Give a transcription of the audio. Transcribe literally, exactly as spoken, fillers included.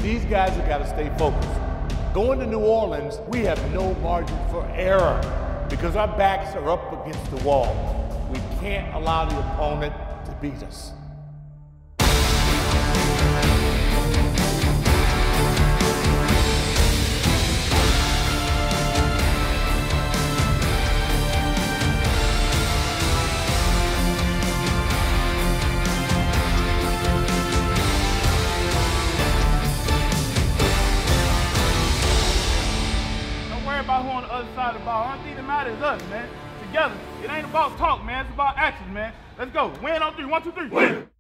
These guys have got to stay focused. Going to New Orleans, we have no margin for error because our backs are up against the wall. We can't allow the opponent to beat us. About who on the other side of the ball. Only thing that matters is us, man. Together. It ain't about talk, man. It's about action, man. Let's go. Win on three. One, two, three. Win.